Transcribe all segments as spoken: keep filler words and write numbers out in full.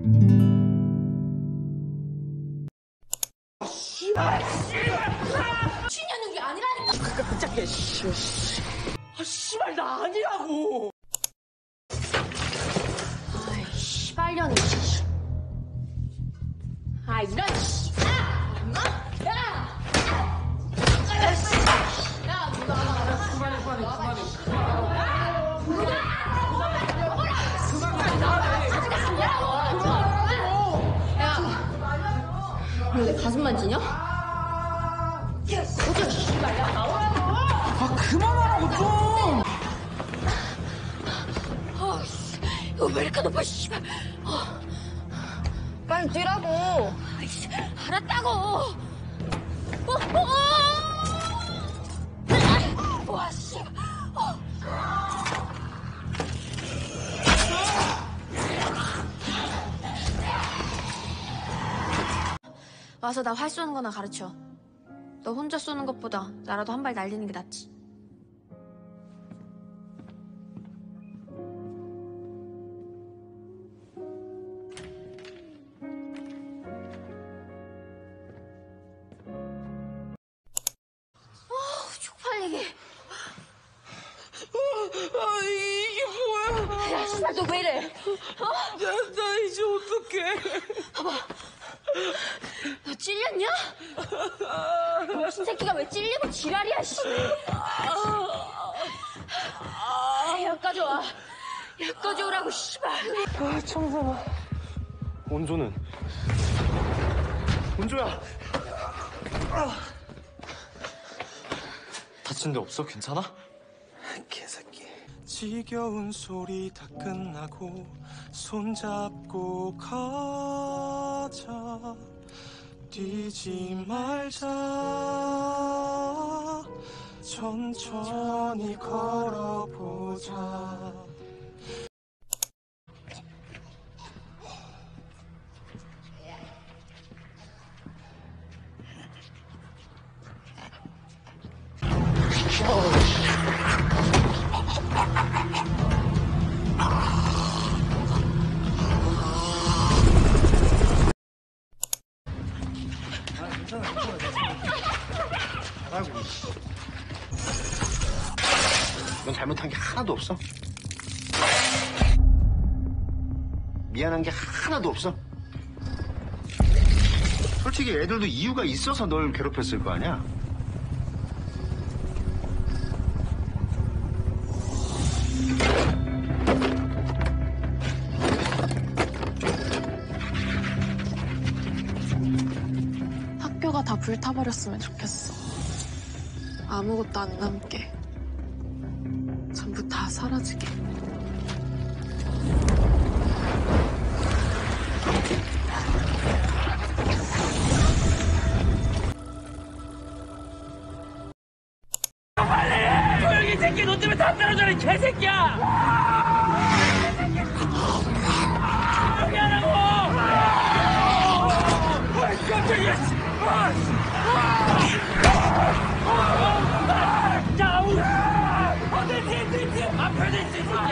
씨발! 씨발! 신년은 게 아니라니까! 깜짝이야, 씨. 아, 씨발, 나 아니라고! 아이, 씨발년이, 씨. 아, 이런, 씨. 아! 엄마? 야! 야, 씨. 야, 누가. 그만해, 그만해, 그만해. 왜 내 가슴 만지냐? 어째 씨발 야 나오라고! 아 그만하라고 좀! 아 씨, 이거 왜 이렇게 높아 씨발! 어. 빨리 뛰라고. 아이씨, 알았다고! 어, 어! 와 씨! 어. 와서 나 활 쏘는 거나 가르쳐. 너 혼자 쏘는 것보다 나라도 한 발 날리는 게 낫지. 어우, 쪽팔리게. 아, 이게 뭐야? 야, 씨발, 너 왜 이래? 나, 어? 나 이제 어떡해. 봐봐. 너 찔렸냐? 병신 새끼가 왜 찔리고 지랄이야, 씨. 약 가져와. 약 가져오라고, 씨발. 아, 청소가. 원조는? 원조야! 아. 다친 데 없어? 괜찮아? 개새끼. 지겨운 소리 다 끝나고 손잡고 가자. 뛰지 말자. 천천히 걸어보자. 넌 잘못한 게 하나도 없어. 미안한 게 하나도 없어. 솔직히 애들도 이유가 있어서 널 괴롭혔을 거 아니야. 학교가 다 불타버렸으면 좋겠어. 아무것도 안 남게. 전부 다 사라지게. 빨리! 조용히 새끼 너 때문에 다 떨어져 이 개새끼야! 조용히 하라고! 아, 깜짝이야! 아, 아, 자, 우리! 어, 내 뒤에, 내 뒤에! 앞에 내 뒤에!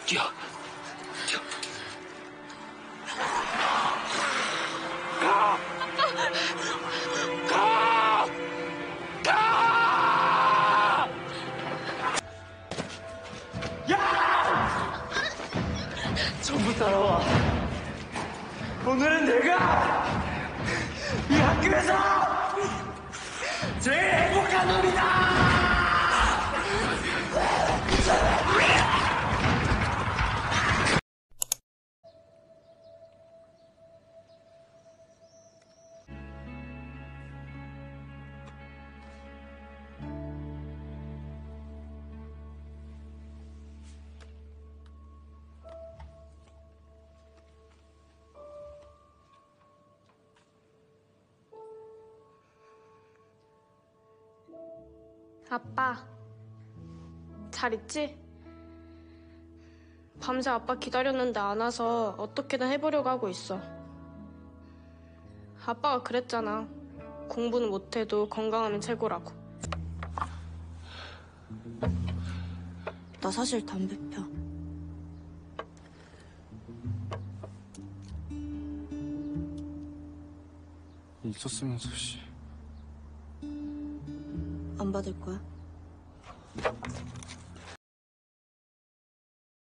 뛰어. 뛰어. 가! 가! 가! 야! 전부 따라와. 오늘은 내가 이 학교에서 제일 행복한 놈이다! 아빠, 잘 있지? 밤새 아빠 기다렸는데 안 와서 어떻게든 해보려고 하고 있어. 아빠가 그랬잖아. 공부는 못해도 건강하면 최고라고. 나 사실 담배 펴. 있었으면서 씨. 안 받을 거야?